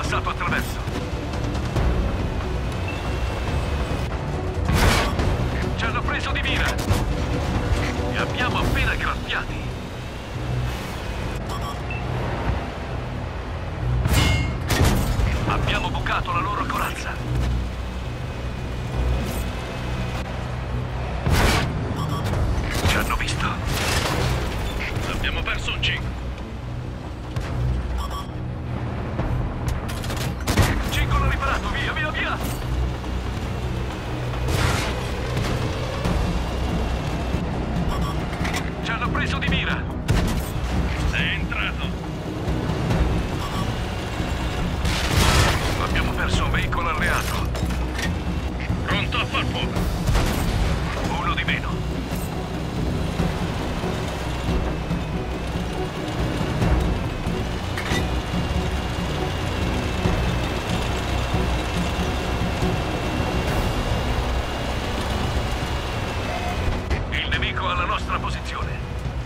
passato attraverso. Ci hanno preso di mira. Li abbiamo appena graffiati. Abbiamo bucato la loro corazza. Ci hanno visto. Abbiamo perso un G. Cingolo riparato, via, via, via! Ci hanno preso di mira. È entrato. Abbiamo perso un veicolo alleato. Pronto a far fuoco. Uno di meno. Il nemico alla nostra posizione.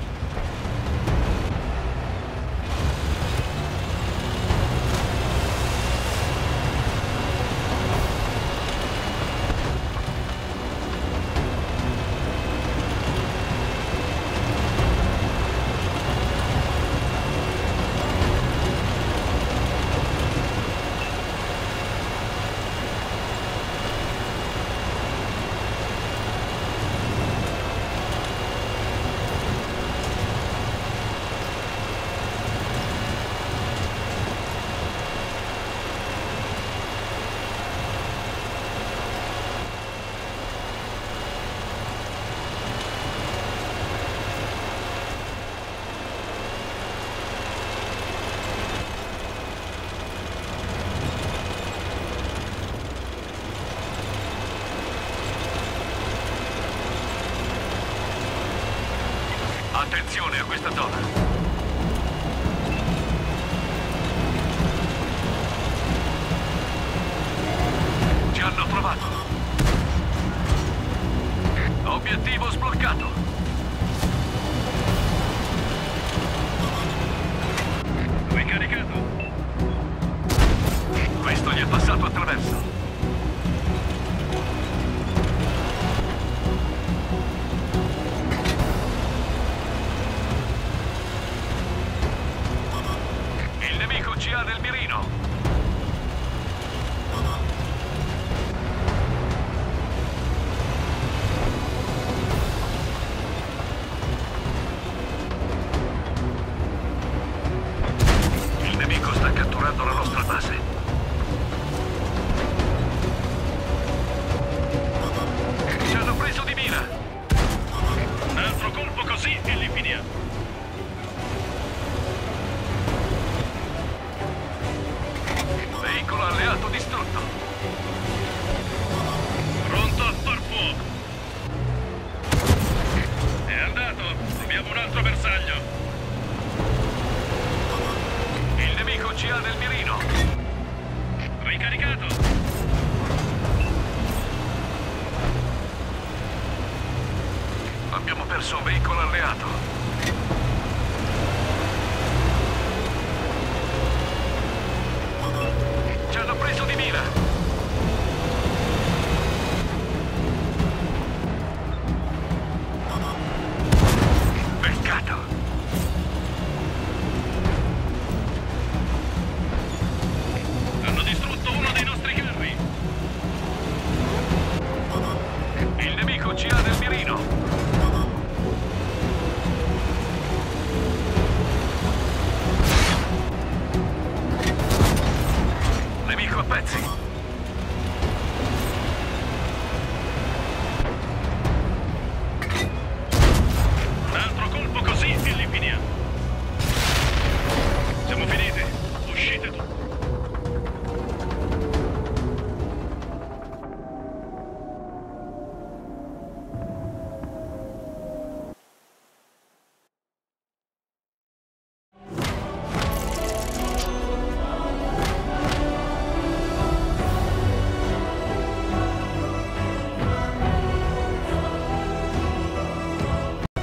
Attenzione a questa zona. Ci hanno trovato. Obiettivo sbloccato. Ricaricato. Questo gli è passato attraverso. Ci ha nel mirino. Il nemico sta catturando la nostra base. Ci hanno preso di mira. Un altro colpo così e li finiamo. Veicolo alleato distrutto. Pronto a far fuoco. È andato. Abbiamo un altro bersaglio. Il nemico ci ha nel mirino. Ricaricato. Abbiamo perso un veicolo alleato. Ci hanno preso di mira! Peccato!